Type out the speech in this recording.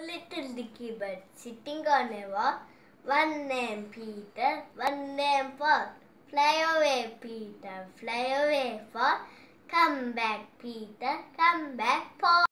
little dicky bird sitting on a wall. One named Peter, one named Paul. Fly away, Peter, fly away, Paul. Come back, Peter, come back, Paul.